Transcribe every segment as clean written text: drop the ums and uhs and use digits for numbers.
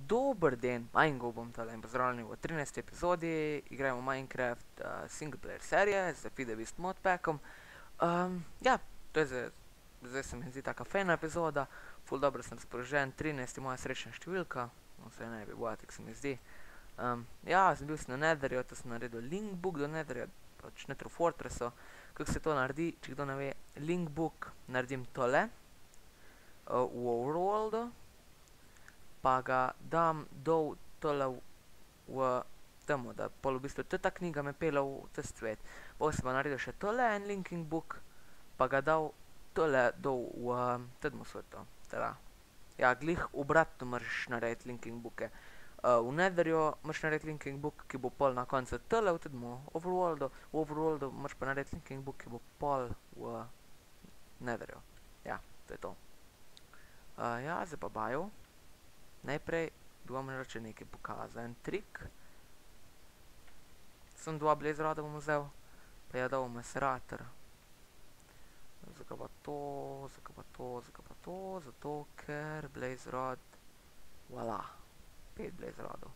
Dober den, Mingo bom tale in pozdravljeni v 13. epizodi. Igramo Minecraft single player serije z Fidevist modpackom. Ja, to je zdaj se mi zdi taka fejna epizoda, ful dobro sem razpoložen, 13 je moja srečna številka, no se ne bi bojati, se mi zdi. Ja, bil sem na Netherju, to sem naredil linkbook do Netherja, pač Nether Fortressu. Kako se to naredi, če kdo ne ve, linkbook naredim tole v overworldu. Pa ga dam dol tole v temu, da pol v bistvu ta knjiga me pele v ta svet. Pol sem pa naredil še tole en linking book, pa ga dal tole dol v tedmo svetu. Teda, ja, glih obratno moraš narediti linking booke. V Netherju moraš narediti linking book, ki bo pol na koncu tole v tedmu overworldu. V overworldu moraš pa narediti linking book, ki bo pol v Netherju. Ja, to je to. Ja, zdaj pa baju. Najprej bi vam reče nekaj pokazal, en trik. Sem dva blaze roda bom vzel, pa je dal macerator. Zakaj pa to, zakaj pa to, zakaj pa to, zato ker blaze rod, voilà, 5 blaze rodov.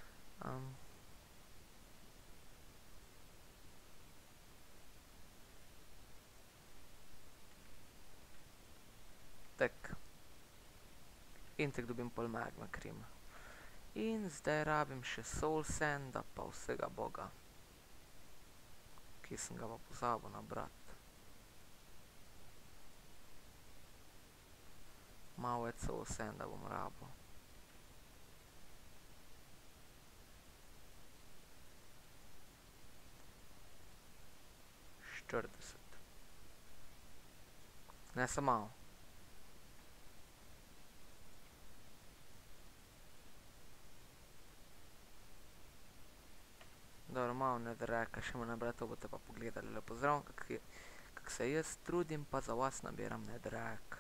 Tak. In tako dobim pol magma cream. In zdaj rabim še soul sanda, pa vsega boga. Ki sem ga pa pozabil nabrati. Malo več soul sanda bom rabil. Štirideset. Ne, samo malo. Dobro, malo netherracka še mu nabrati, to boste pa pogledali lepo zraven, kak se jaz trudim, pa za vas nabiram netherrack.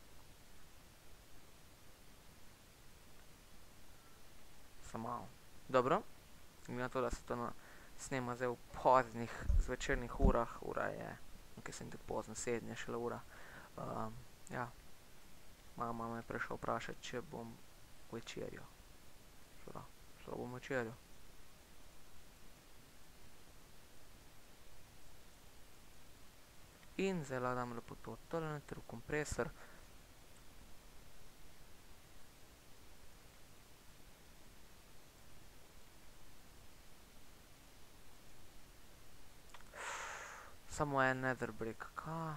Samo malo. Dobro, glede na to, da se to snema zdaj v poznih zvečernih urah, ura je, nekaj sem tako pozno, 7 je šele ura. Ja, mama me je prišla vprašati, če bom večerjo. Šla bom večerjo. In zdaj dam lepo to tole noter v kompresor. Samo en nether brick, ka?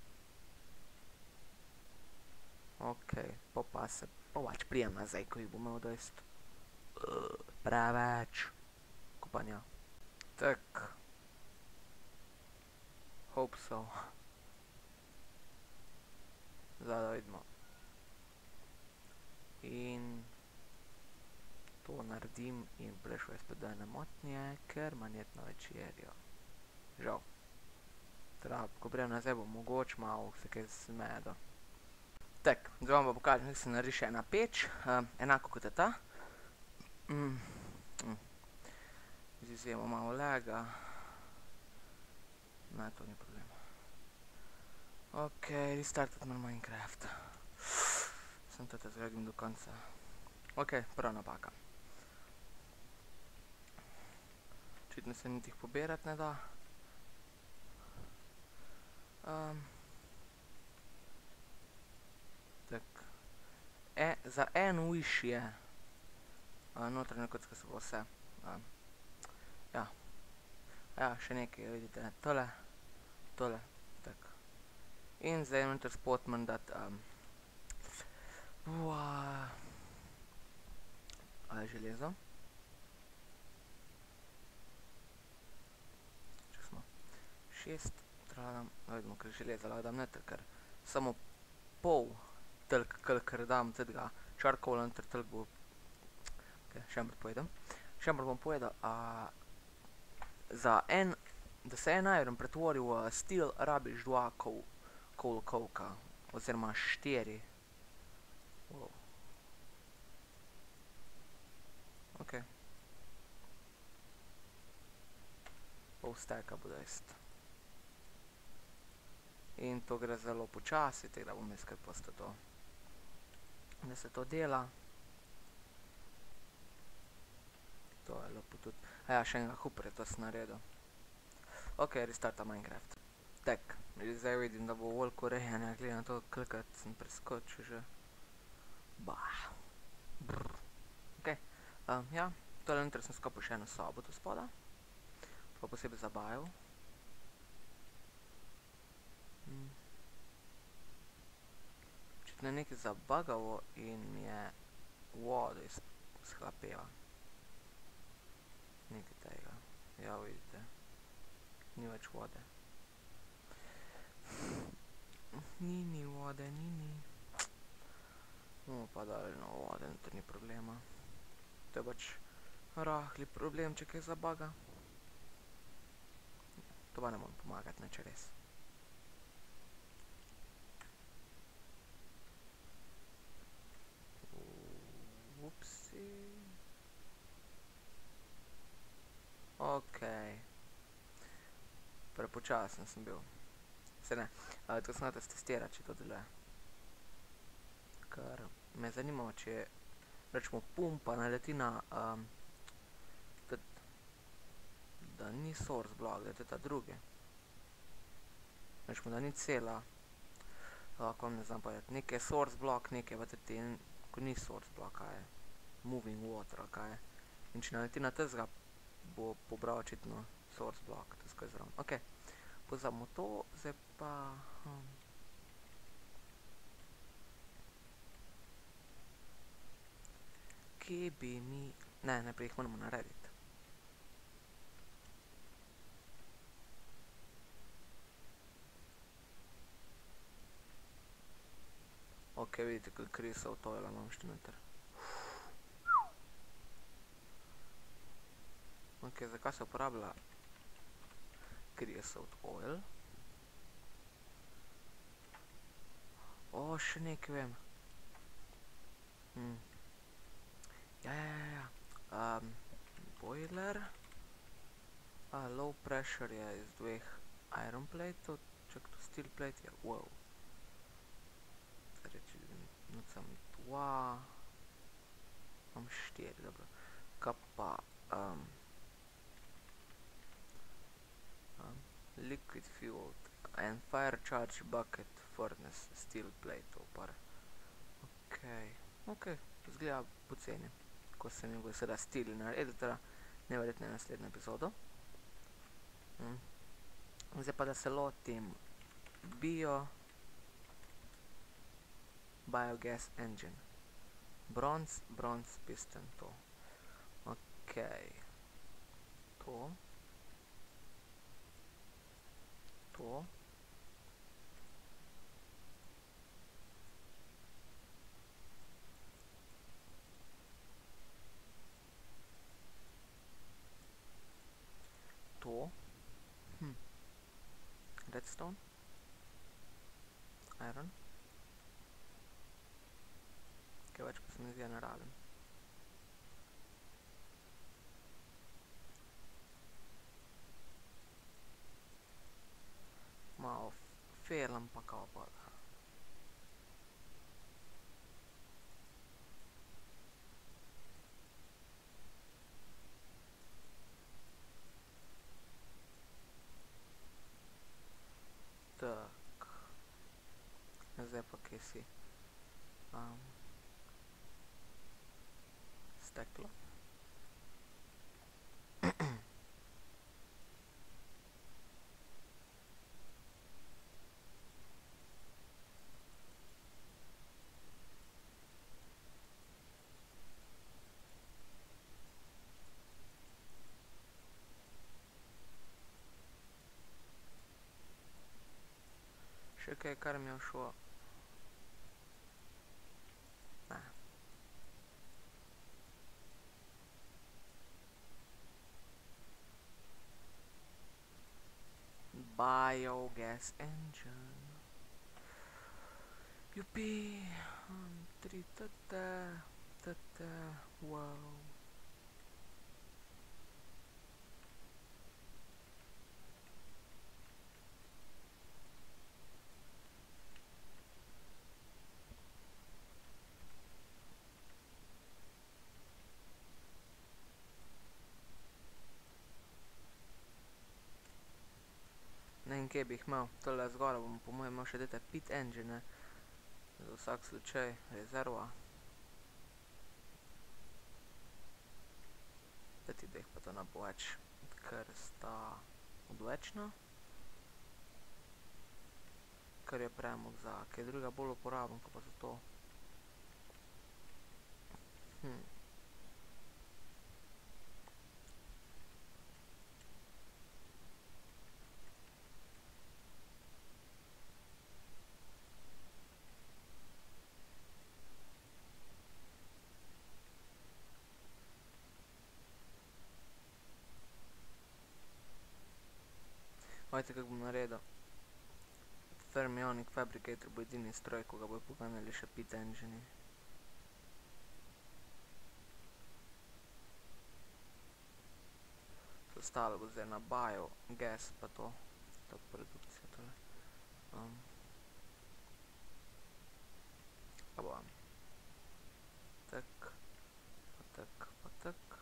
Okej, pa se pač prijem nazaj, ko jih bom imel dost. Preveč kopanja. Tak. Hope so. Zdaj da vidimo. In to naredim in prišel je spet do ene motnje, ker ima net na večerjo. Žal. Teda, ko prijem nazaj, bom mogoče malo se kaj zmedel. Tak, zdaj vam pa pokažem, kako se nariše ena peč, enako kot je ta. Z izjemo malo lega. Ne, to ni problema. Ok, restartat moram Minecraft. Sem to zgledim do konca. Ok, prva napaka. Očitno se niti jih pobirati ne da. Tak. Za en wish je. Notranja kocka se bo vse. Ja. Ja, še nekaj, vidite, tole, tole, tak. In zdaj noter spod moram dati, železo. Če smo 6, da vidimo, kak železa lahko dam noter, ker samo pol tolk, kolikor dam tega charcoala noter, tolk bo, še enkrat povedam. Še enkrat bom povedal, da se en iron pretvori v steel, rabiš 2 coal coke, oziroma 4. Ok. Pol stacka bo dost. In to gre zelo počasi, tako da bom jaz kar pustil to, da se to dela. tudi. A ja, še enega Hooperja, to sem naredil. Ok, restarta Minecraft. Tek, zdaj vidim, da bo veliko urejanja, glede na to, kolikrat sem preskočil že. Bah. Brr. Ok, ja, tole noter sem skopal še eno sobo tu spoda. To posebej za bio. Očitno je nekaj zabagalo in mi je vodo izhlapeva. Nekaj tega. Ja, vidite. Ni več vode. Ni vode, ni. Bomo pa dali na vode, to ni problema. To je pač rahli problem, če kaj zabaga. To pa ne moram pomagati, neče res. Upsi. Okej. Prepočasen sem bil. Se ne, to sem hotel testirati, če to deluje. Ker me zanima, če rečemo pumpa naleti na da ni source block, da je to ta drugi. Rečemo, da ni cela. Kako ne znam povedati. Nekaj je source block, nekaj je pa tudi, ko ni source block, kaj je. Moving water, kaj je. In če naleti na tezga, bo pobral očitno source block, to skoj zraven. Ok, pozabimo to, zdaj pa... Kje bi mi... Ne, najprej jih moramo narediti. Ok, vidite, koliko risov tojla imam še noter. Ok, zakaj se uporablja creosote oil? O, še nekaj vem. Ja. Boiler. Low pressure je iz dveh iron plateov, čak to steel plate je, wow. Reči, nucam 2. Imam 4, dobro. Kaj pa, liquid fueled and fire charge bucket furnace steel plate par. Ok, izgleda poceni. Ko se mi bo seveda stili narediti, teda neverjetno naslednjo epizodo. Zdaj pa da se lotim biogas engine. Bronze piston, to. Ok. To. To. To. Redstone. Iron. Kaj več pa se mi zdi, ne rabim. Malo failam pa kao pa. Tak. Zdaj pa kje si. Steklo. Še kaj, kar mi je všlo. Ne. Biogas engine. Jupi. 3 tata. Wow. vem, kje bi jih imel. Tole zgora bom po mojem imel še dete pit engine, za vsak slučaj, rezerva. Ti dveh pa to ne bo več, ker sta odvečna. Ker je premog za kaj druga bolj uporaben, ko pa za to. Vajte, kako bom naredil. Fermionic Fabricator bo edini stroj, ko ga bojo poganjali še pit engine. Ostalo bo zdaj na biogas pa to. To produkcija tole. Pa bo. Tak, pa tak, pa tak.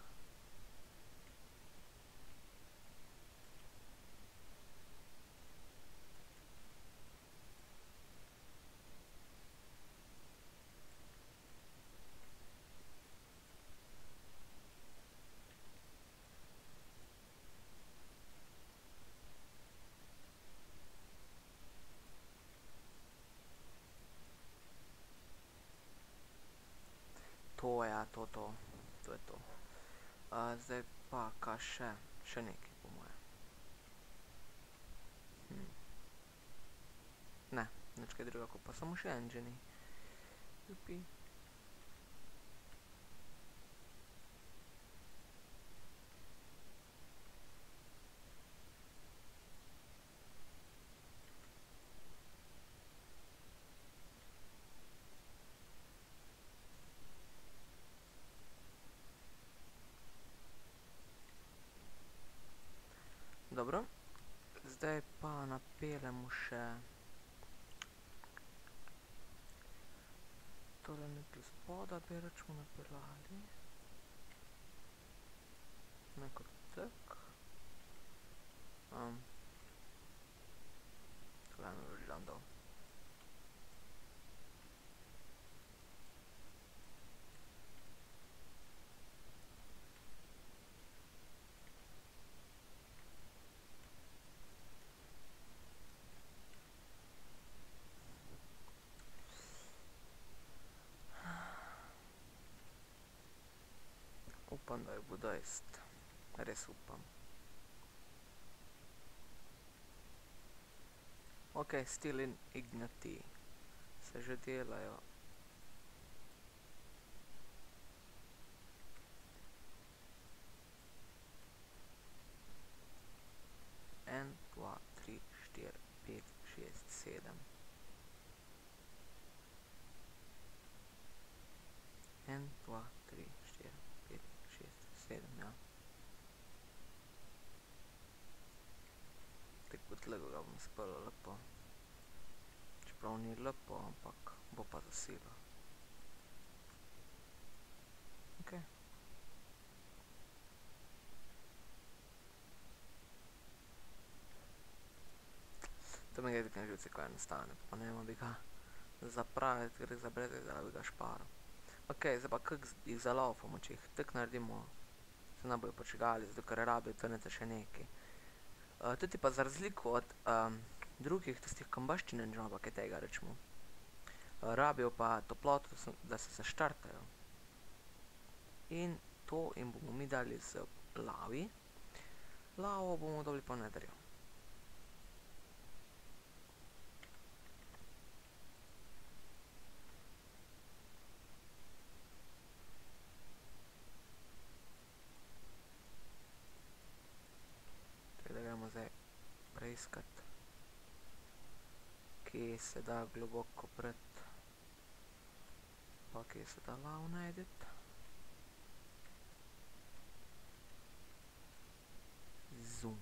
To je, to je to. Zdaj pa, kaj še? Še nekaj, po moje. Ne, nič kaj druga, ko pa samo še engine. Jupi. Dobro, zdaj pa napeljemo še tole nekaj spoda bi račmo napeljali. Nekaj tak. Tole mi bi želim dal. Upam, da jo bo dost. Res upam. Ok, Steel in Ignati se že delajo. En, dva, tri, štir, pet, šest, sedem. En, dva, tri, štir, pet, šest, sedem, ja. Tako kot lego ga bom spelo lepo. Čeprav ni lepo, ampak bo pa za silo. Ok. To mi gre tako na živce, ko enostavno, pa ne vem, bi ga zapraviti, ker za brez da bi ga šparil. Ok, zdaj pa kako jih zalaufamo, če jih tako naredimo, se ne bojo počegali, zato ker rabijo trnete še nekaj. Tudi pa za razliko od drugih tistih combustion engine, pa kaj tega rečemo, rabijo pa toploto, da se zaštartajo. In to jim bomo mi dali z lavi. Lavo bomo dobili po netherju. Tako da gremo zdaj preiskati, kje se da globoko pred, pa kje se da lavo najdeti. Zoom.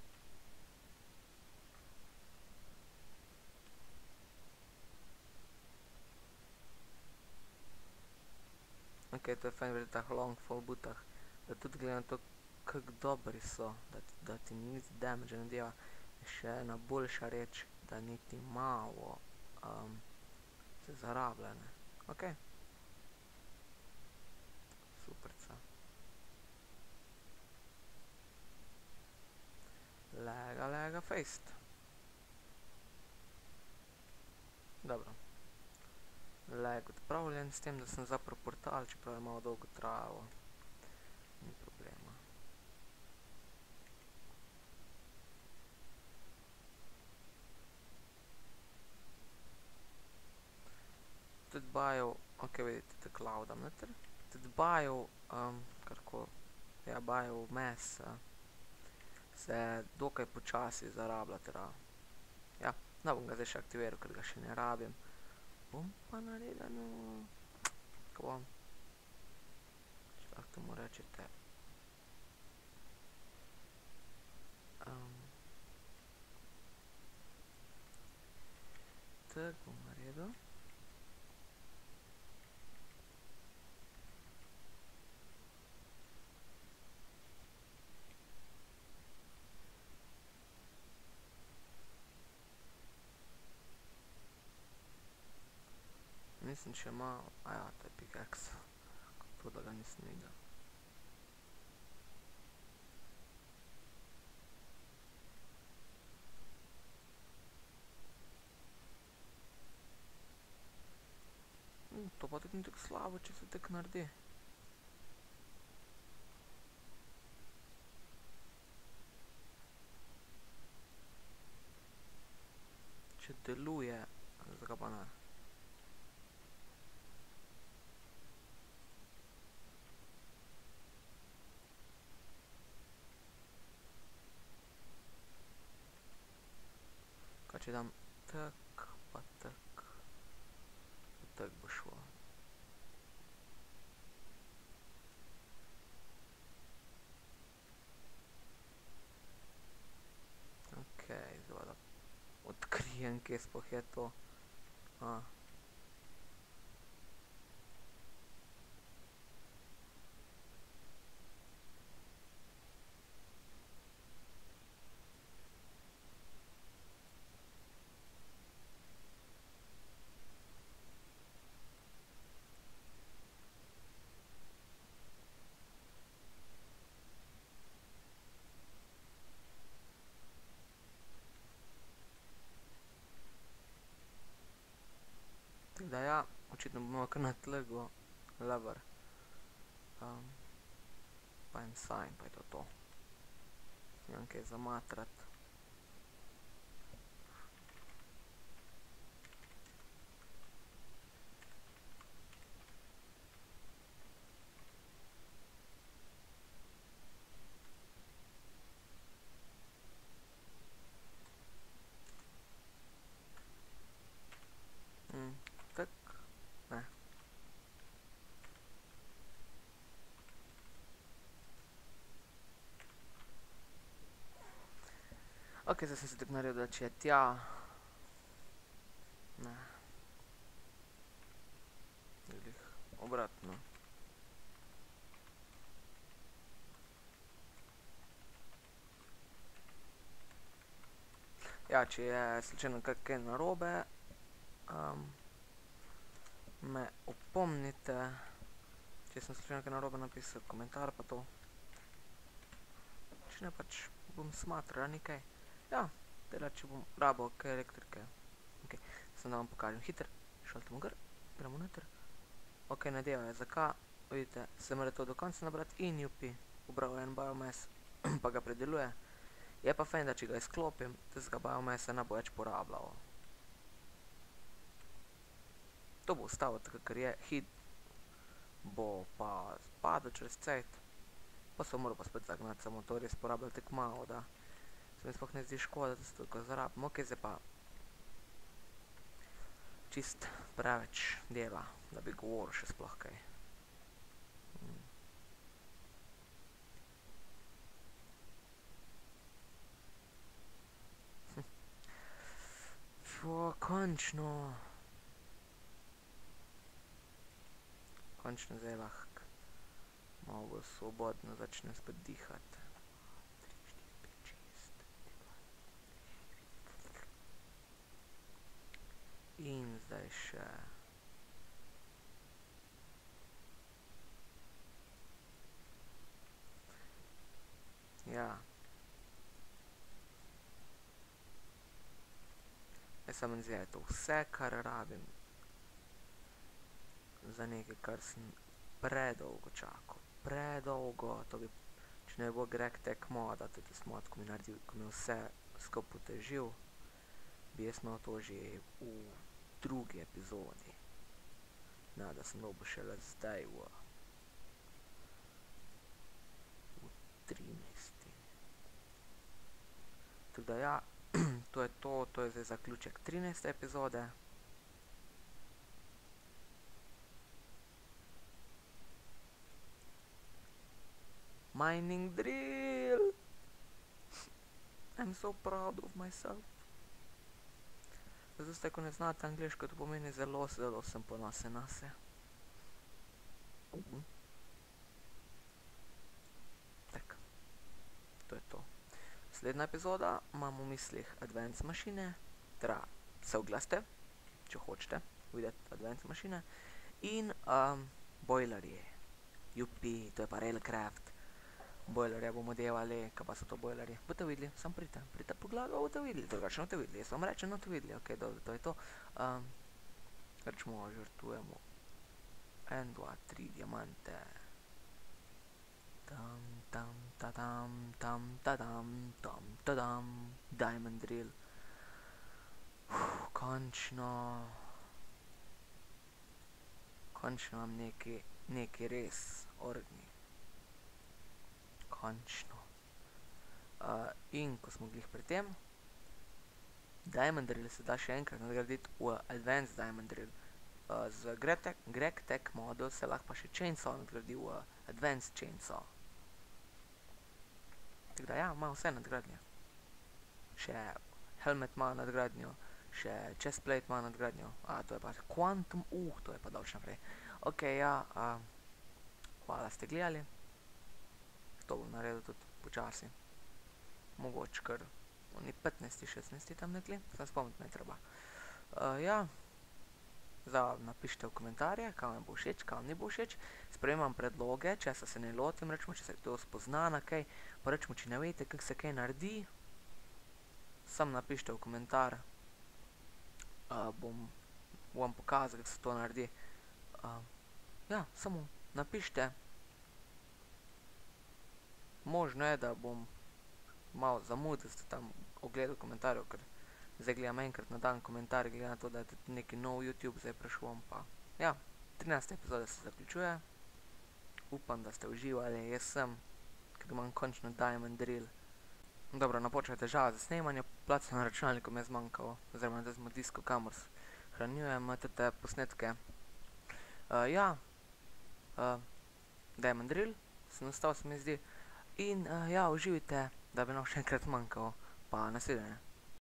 Ok, to je fajn v teh long fall bootah, da tudi glede na to, kako dobri so, da ti nič damage ne deva, Še ena boljša reč, da niti malo se zarablja, ne. Ok. Superca. Lega fejst. Dobro. Leg odpravljen, s tem, da sem zaprl portal, čeprav je malo dolgo trajalo. Ni problema. Tudi bajev, ok, vidite, te cloudam noter. Tudi bajev, karkoli, ja, bajev vmes se dokaj počasi zarablja, teda. Ja, ne bom ga zdaj še aktiviral, ker ga še ne rabim. Bom pa naredil, kako bom, če lahko temu rečete. Tak bom naredil. Mislim še malo, aja, to je pickaxe. To, da ga nisem videl. To pa tudi ni tako slabo, če se tako naredi. Če deluje, zakaj pa ne. Kaj če dam tak, pa tak, pa tak bo šlo. Ok, zdaj da odkrijem, kje sploh je to. Da ja, očitno bomo kar na tlegu lever. Pa en sign, pa je to to. Nimam kaj zamatrat. Tak, ne. Ok, zdaj sem se tako naredil, da če je tja. Ne. Glih obratno. Ja, če je slučajno kaj narobe, me opomnite, če sem slučajno kaj narobe napisal komentar pa to. Če ne, pač bom smatral nekaj. Ja, teda če bom rabil kaj elektrike. Ok, sem da vam pokažem hiter, šaltamo gor, gremo noter. Ok, nadeva je zakaj, vidite, se mora to do konca nabrati in jupi, ubral en biomass, pa ga predeluje. Je pa fajn, da če ga izklopim, tistega biomassa ne bo več porabljal. To bo ostalo tako, ker je, hit bo pa padel čez cajt. Pa se moral pa spet zagnati, samo to res porabljal tako malo, da se mi sploh ne zdi škoda, da se toliko zarabim. Ok, zdaj pa čist preveč dela, da bi govoril še sploh kaj. Končno. Končno zdaj lahko malo bolj svobodno začnem spet dihati. 3, 4, 5, 6, 2, In zdaj še... Ja. Jaz sem zdaj je to vse, kar rabim. Za nekaj, kar sem predolgo čakal. Predolgo, to bi... Če ne bo Greg Tech moda, to je tisti mod, ko mi naredil, ko mi vse skupaj otežil, bi jaz imel to že v drugi epizodi. Ne, da sem dobil šele zdaj v 13. Tako da ja, to je zdaj zaključek 13. epizode. Mining drill! I'm so proud of myself. Zato ste, ko ne znate angliško, to pomeni zelo, zelo sem ponosen na se. Tak, to je to. Slednja epizoda imam v mislih Advance mašine, teda se oglaste, če hočete videti Advance mašine, in boilerje. Jupi, to je pa Railcraft. Boilerje bomo delali, kaj pa so to boilerje? Boste videli, sam pridite pogledat, boste videli, drugače ne boste videli, jaz vam rečem, ne boste videli, ok, dobro, to je to. Rečemo, žrtvujemo 1, 2, 3 diamante. Tam, diamond drill. Končno imam nekaj res orgni. Končno. In ko smo glih pri tem, diamond drill se da še enkrat nadgraditi v Advanced diamond drill. Z Greg Tech modu se lahko pa še chainsaw nadgradi v Advanced chainsaw. Tako da ja, ima vse nadgradnje. Še helmet ima nadgradnjo, še chestplate ima nadgradnjo. To je pa quantum, to je pa dolč naprej. Ok, ja, hvala ste gledali. To bom naredil tudi počasi. Mogoče kar oni 15, 16 tam nekli, sem spomniti ne treba. Ja, zdaj napišite v komentarje, kaj vam bo všeč, kaj vam ni bo všeč. Sprejemam predloge, česa se ne lotim, rečemo, če se to spozna na kaj, pa rečemo, če ne veste, kako se kaj naredi, sam napišite v komentar, bom vam pokazal, kako se to naredi. Ja, samo napišite. Možno je, da bom malo zamudil, da ste tam ogledal komentarjev, ker zdaj gledam enkrat na dan komentarje, glede na to, da je tudi neki nov YouTube zdaj prišel, pa ja, 13. epizoda se zaključuje. Upam, da ste uživali, jaz sem, ker imam končno diamond drill. Dobro, napočejo težave za snemanje, placa na računalniku mi je zmanjkalo, oziroma da smo disko, kamor hranjujem te posnetke. Ja, diamond drill, sem ostal, se mi zdi. In ja, uživajte, da bi nam še enkrat manjkalo, pa nasvidenje.